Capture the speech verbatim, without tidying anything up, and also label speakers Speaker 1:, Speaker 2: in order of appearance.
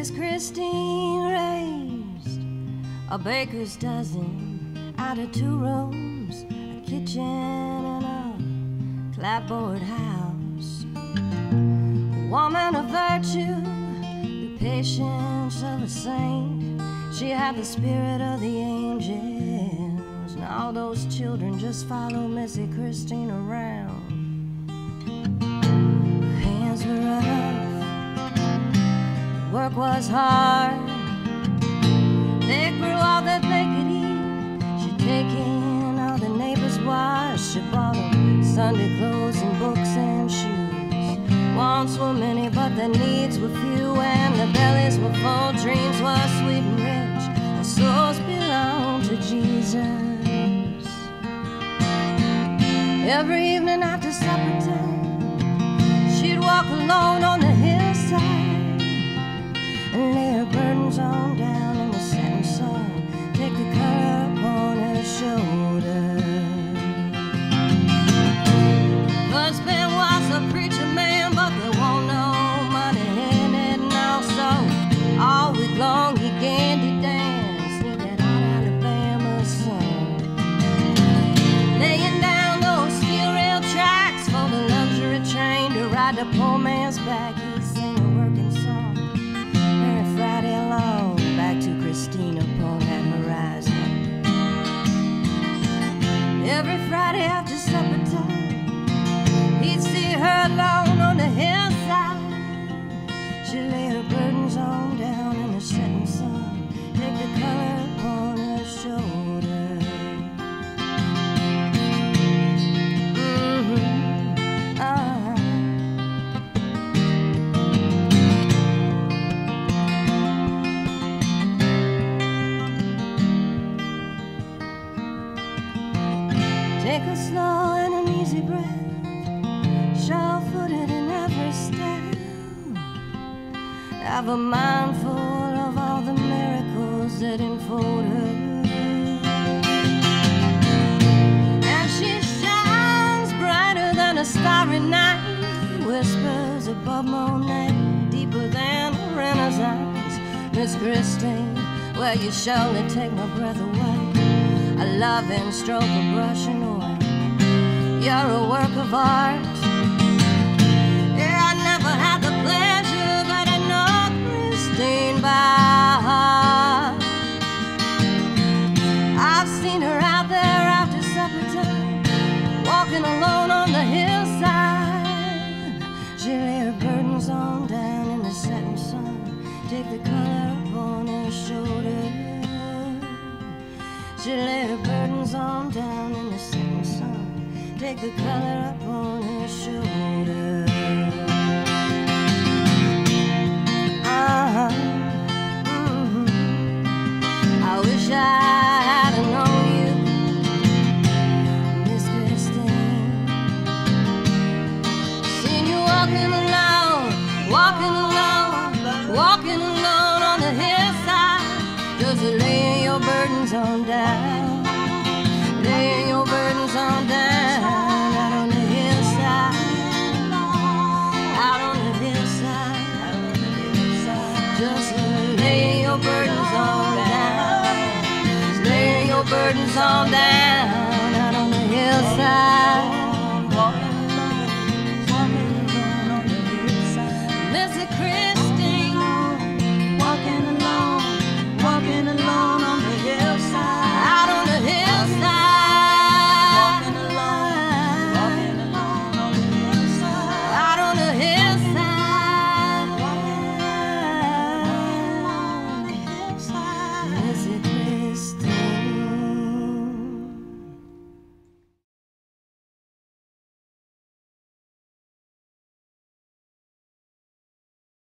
Speaker 1: Miss Christine raised a baker's dozen out of two rooms, a kitchen and a clapboard house. A woman of virtue, the patience of a saint. She had the spirit of the angels, and all those children just follow Missy Christine around. Her hands were rough, work was hard. They grew all that they could eat. She'd take in all the neighbors' wives. She bought them Sunday clothes and books and shoes. Wants were many, but their needs were few, and their bellies were full, dreams were sweet and rich. Their souls belonged to Jesus. Every evening after supper time, she'd walk alone on the hillside and lay her burdens on down in the setting sun, take the color upon her shoulder. Husband was a preacher man, but there wasn't no money in it, and also all week long he candy danced in that hot Alabama sun, laying down those steel rail tracks for the luxury train to ride the poor man's back. He sang a working song every Friday along, back to Christine upon that horizon. Every Friday after supper time, he'd see her alone on the hillside. She lay her burdens on down in the setting sun, take the color upon her shoulder. Mm-hmm. uh-huh. Take a slow and an easy breath, sure-footed in every step. Have a mind full of all the miracles that enfold her. And she shines brighter than a starry night, whispers above Monet, deeper than the Renaissance. Miss Christine, well, you surely take my breath away. A loving stroke, a brush and oil. You're a work of art. Yeah, I never had the pleasure, but I know Christine by heart. I've seen her out there after supper time, walking alone on the hillside. She lay her burdens on down in the setting sun, take the color upon her shoulder. She lay her burdens on down in the setting sun, take the color up on her shoulder.